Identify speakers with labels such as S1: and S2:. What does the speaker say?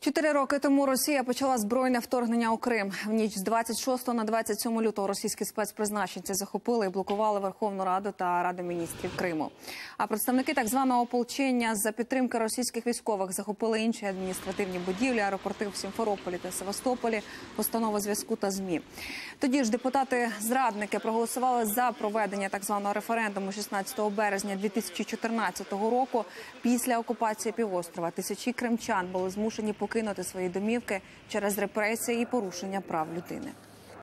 S1: 4 роки тому Росія почала збройне вторгнення у Крим. В ніч з 26 на 27 лютого російські спецпризначенці захопили і блокували Верховну Раду та Раду міністрів Криму. А представники так званого ополчення за підтримки російських військових захопили інші адміністративні будівлі, аеропорти в Сімферополі та Севастополі, установи зв'язку та ЗМІ. Тоді ж депутати-зрадники проголосували за проведення так званого референдуму 16 березня 2014 року. Після окупації півострова тисячі кримчан були змушені покинути свої домівки через репресії і порушення прав людини.